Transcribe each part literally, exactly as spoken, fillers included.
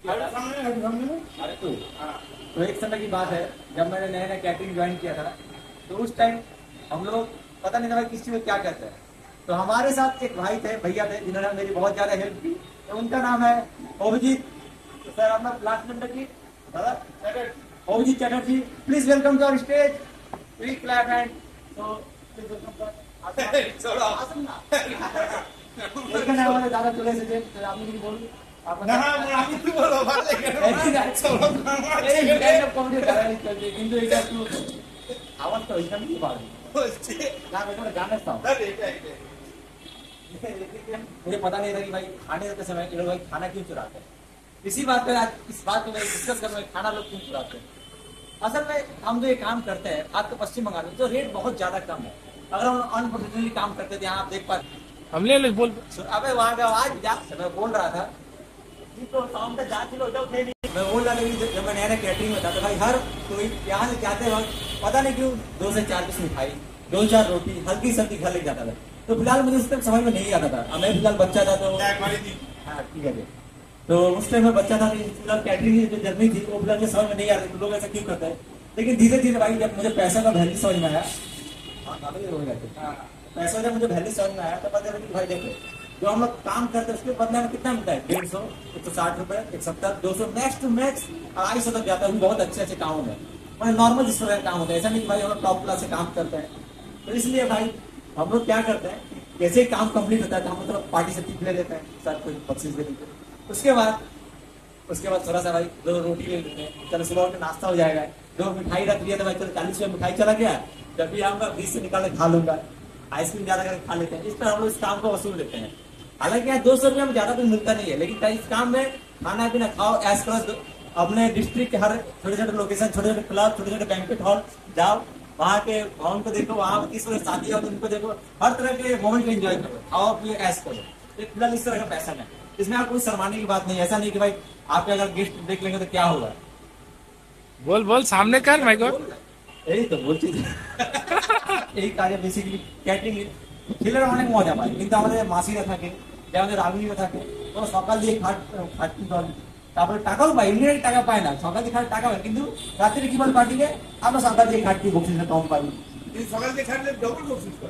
अरे तू तो एक समय की बात है जब मैंने नया नया कैटरिंग ज्वाइन किया था तो उस टाइम हम लोग पता नहीं था भाई किस चीज में क्या कहते हैं। तो हमारे साथ एक भाई थे, भैया थे, जिन्होंने मेरी बहुत ज्यादा हेल्प की। तो उनका नाम है अभिजीत। तो सर अपना लास्ट नंबर की Abhijit Chatterjee, please welcome to our stage. Please clap hand. तो प्लीज वेलकम ज्यादा चले से आपने कुछ बोल কিন্তু এটা একটু আওয়াজটা ওইখানে কি পারবে না मैं गाना था। मुझे पता नहीं था कि भाई खाने के समय ये लोग भाई खाना क्यों चुराते हैं। इसी बात पे आज इस बात को मैं डिस्कस कर रहा हूँ, खाना लोग क्यों चुराते हैं। असल में हम जो ये काम करते हैं आज तो पश्चिम बंगाल में तो रेट बहुत ज्यादा कम है। अगर हम अनप्रोफेशनली काम करते थे, यहाँ आप देख पाते हम ले बोल अबे वहाँ का आवाज जा मैं बोल रहा था तो शाम तक जा किलो थे नहीं। मैं बोल रहा था जब मैं नया नया कैटरिंग में था तो भाई हर कोई यहाँ से जाते वक्त पता नहीं क्यों दो से चार पीस मिठाई, दो चार रोटी, हल्की सब्जी घर ले जाता था। तो फिलहाल मुझे उस टाइम समझ में नहीं आता था। मैं फिलहाल बच्चा था तो हाँ ठीक है। तो उस टाइम मैं बच्चा था, फिलहाल कैटरिंग की जो जर्नी थी वो फिलहाल समझ में नहीं आ रही लोग ऐसा क्यों करते हैं। लेकिन धीरे धीरे भाई जब मुझे पैसा का वैल्यू समझ में आया, पैसा जब मुझे वैल्यू समझ में आया तो पता लगा कि भाई देखो जो हम लोग काम करते हैं उसके बदले में कितना मिलता है, डेढ़ सौ एक सौ साठ रुपए, एक सत्तर, दो सौ, मैक्स टू मैक्स अढ़ाई सौ तक जाता है। बहुत अच्छे अच्छे काम में मैं नॉर्मल जिस तरह का काम होता है, ऐसा नहीं कि भाई हम लोग टॉप क्लास से काम करते हैं। तो इसलिए भाई हम लोग क्या करते हैं, जैसे ही काम कंप्लीट होता है तो हम मतलब पार्टी से टिप ले लेते हैं, सर कोई बख्शीश दे देते हैं। उसके बाद उसके बाद थोड़ा सा भाई दो रोटी ले लेते हैं, चलो सुबह उठ नाश्ता हो जाएगा। दो मिठाई रख लिया तो भाई चलो चालीस रुपये मिठाई चला गया, जब भी आऊंगा बीस से निकाल खा लूंगा, आइसक्रीम ज्यादा करके खा लेते हैं। इस तरह हम लोग इस काम को वसूल लेते हैं। हालांकि यहाँ दो सौ रुपया में ज्यादा कुछ मिलता नहीं है, लेकिन इस काम में खाना पीना खाओ ऐश करो। अपने डिस्ट्रिक्ट के हर छोटे छोटे लोकेशन, छोटे छोटे क्लब, छोटे छोटे बैंकेट हॉल जाओ, वहाँ के भवन को देखो, वहाँ किस तरह शादी हो उनको देखो, हर तरह के मोमेंट को एंजॉय करो, खाओ पियो ऐश करो। फिलहाल इस तरह का पैसा है, इसमें आप कोई शर्माने की बात नहीं। ऐसा नहीं कि भाई आप अगर गेस्ट देख लेंगे तो क्या होगा। बोल बोल सामने कर माय गॉड, यही तो बोलছি এই কাজে বেসিক্যালি ক্যাটারিং ছেলেরা অনেক মজা পায়, কিন্তু আমাদের মাসিরা থাকে, যে আমাদের রাগুনিরা থাকে, ওরা সকাল দিয়ে খাট খাটতে দল, তারপরে টাকাও পায়, ইন্ডিয়ায় টাকা পায় না, সকাল দিয়ে খাট টাকা পায়, কিন্তু রাত্রে কি বল পার্টিতে আমরা সকাল দিয়ে খাটছি বকশিসটা কম পাই, কিন্তু সকাল দিয়ে খাটলে ডবল বকশিস পাই।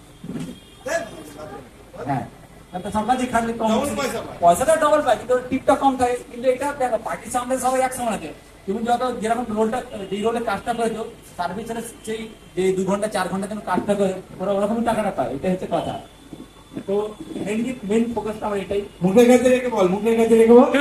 হ্যাঁ তো সকাল দিয়ে খাটলে কম পয়সাটা ডবল পাই, কিন্তু টিপটা কম থাকে। কিন্তু এটা দেখো পার্টির সামনে সবাই একসঙ্গে আছে, তুমি যত যেরকম রোলটা যে রোলে কাজটা করেছো সার্ভিসের সেই যে দু ঘন্টা চার ঘন্টা যেন কাজটা করে ওরা ওরকমই টাকাটা পায়, এটা হচ্ছে কথা। তো মেনলি মেন ফোকাসটা আমার এটাই। মুখের কাছে রেখে বল, মুখের কাছে রেখে বল।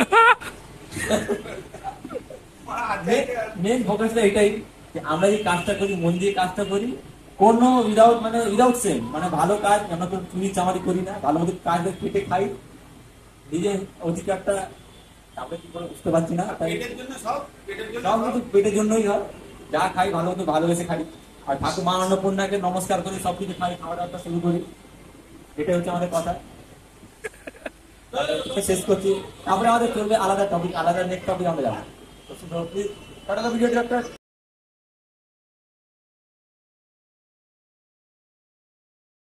মেন ফোকাসটা এটাই যে আমরা যে কাজটা করি মন দিয়ে কাজটা করি, কোনো উইদাউট মানে উইদাউট সেম মানে ভালো কাজ আমরা কোনো চুরি চামারি করি না, ভালো মতো কাজ কেটে খাই, নিজে অধিকারটা আমরা কি করে বুঝতে পারছি না। সব কিছু পেটের জন্যই হয়, যা খাই ভালো মতো ভালোবেসে খাই, আর ঠাকুর মা অন্নপূর্ণাকে নমস্কার করি, সবকিছু খাই, খাওয়া দাওয়াটা শুরু করি, এটাই হচ্ছে আমাদের কথা। শেষ করছি, তারপরে আমাদের চলবে আলাদা টপিক, আলাদা নেক্সট টপিক আমরা যাবো। ভিডিওটা